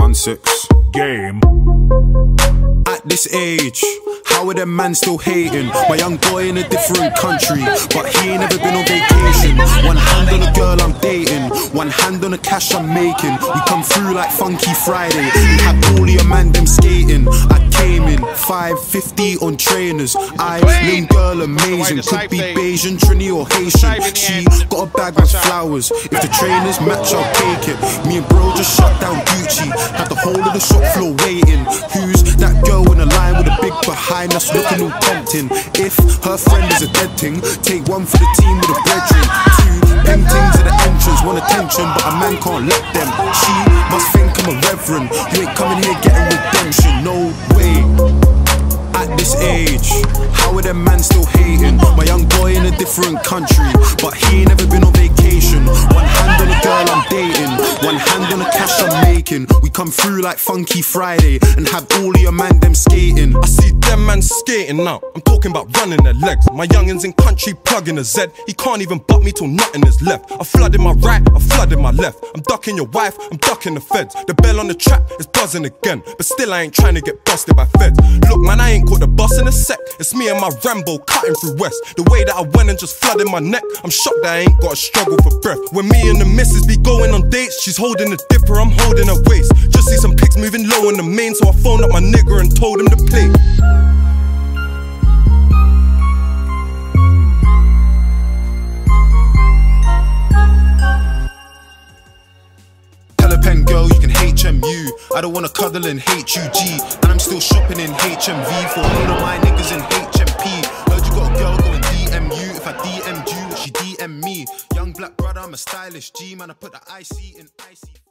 616 Game. At this age, how are them man still hating? My young boy in a different country, but he ain't never been on vacation. One hand on a girl I'm dating, one hand on the cash I'm making. We come through like Funky Friday, we had all your man them skating. I came in 550 on trainers. Little girl amazing, could be Bayesian, Trini or Haitian. She got a bag with flowers, if the trainers match I'll take it. Me and bro just shut down Gucci, had the whole of the shop floor waiting. Who's that girl in the line with a big behind us looking all tempting? If her friend is a dead thing, take one for the team with a brethren. Two things at the entrance, want attention, but a man can't let them. She must think I'm a reverend, you ain't coming here getting redemption, no way. At this age, how are them man still hating? My young boy in a different country, but he ain't never been on vacation. One hand on the girl I'm dating, one hand on the cash I'm making. We come through like Funky Friday and have all of your man them skating. I see them man skating now, I'm talking about running their legs. My youngins in country plugging a Z, he can't even butt me till nothing is left. I flooded my right, I flooded my left. I'm ducking your wife, I'm ducking the feds. The bell on the trap is buzzing again, but still I ain't trying to get busted by feds. Look man, I ain't caught the bus in a sec, it's me and my Rambo cutting through West. The way that I went and just flooded my neck, I'm shocked that I ain't got a struggle for breath. When me and the missus be going on dates, she's holding a dipper, I'm holding her waist. Just see some pics moving low in the main, so I phoned up my nigga and told him to play. Pen girl, you can HMU. I don't wanna cuddle in HUG, and I'm still shopping in HMV for all of my niggas in HMP. Heard you got a girl going DMU. If I DM'd you, she DM me. Young black brother, I'm a stylish G man. I put the IC in IC.